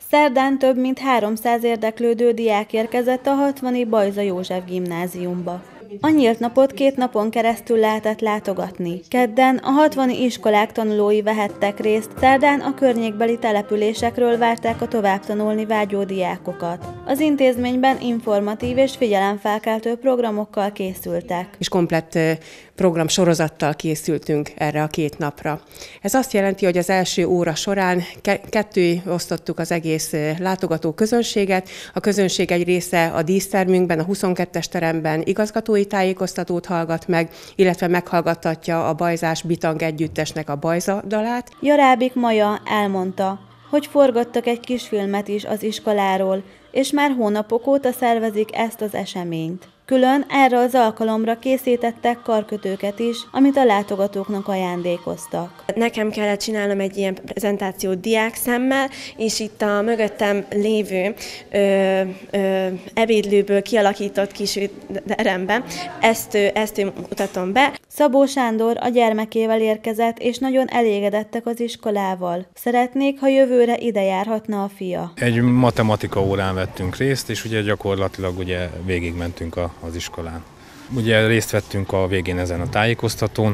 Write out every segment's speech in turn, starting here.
Szerdán több mint 300 érdeklődő diák érkezett a 60-i Bajza József gimnáziumba. A nyílt napot 2 napon keresztül lehetett látogatni. Kedden a 60-i iskolák tanulói vehettek részt, szerdán a környékbeli településekről várták a továbbtanulni vágyó diákokat. Az intézményben informatív és figyelemfelkeltő programokkal készültek. És komplett programsorozattal készültünk erre a 2 napra. Ez azt jelenti, hogy az első óra során ketté osztottuk az egész látogató közönséget. A közönség egy része a dísztermünkben, a 22-es teremben igazgatói tájékoztatót hallgat meg, illetve meghallgattatja a Bajzás Bitang együttesnek a Bajza dalát. Jarábik Maja elmondta, hogy forgattak egy kisfilmet is az iskoláról, és már hónapok óta szervezik ezt az eseményt. Külön erre az alkalomra készítettek karkötőket is, amit a látogatóknak ajándékoztak. Nekem kellett csinálnom egy ilyen prezentációt diákszemmel, és itt a mögöttem lévő ebédlőből kialakított kis teremben ezt mutatom be. Szabó Sándor a gyermekével érkezett, és nagyon elégedettek az iskolával. Szeretnék, ha jövőre ide járhatna a fia. Egy matematika órán vettünk részt, és ugye gyakorlatilag végigmentünk az iskolán. Ugye részt vettünk a végén ezen a tájékoztatón,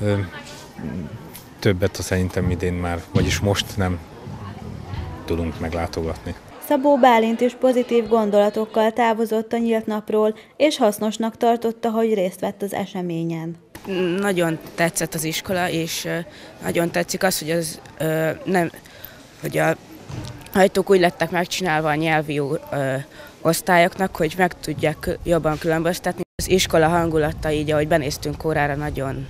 többet szerintem idén már, vagyis most nem tudunk meglátogatni. Szabó Bálint is pozitív gondolatokkal távozott a nyílt napról, és hasznosnak tartotta, hogy részt vett az eseményen. Nagyon tetszett az iskola, és nagyon tetszik az, hogy a ajtók úgy lettek megcsinálva a nyelvi osztályoknak, hogy meg tudják jobban különböztetni. Az iskola hangulata így, ahogy benéztünk órára, nagyon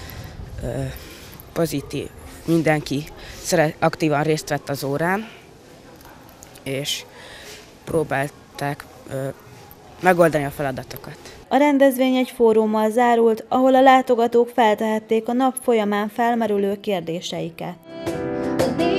pozitív. Mindenki aktívan részt vett az órán, és próbálták megoldani a feladatokat. A rendezvény egy fórummal zárult, ahol a látogatók feltehették a nap folyamán felmerülő kérdéseiket.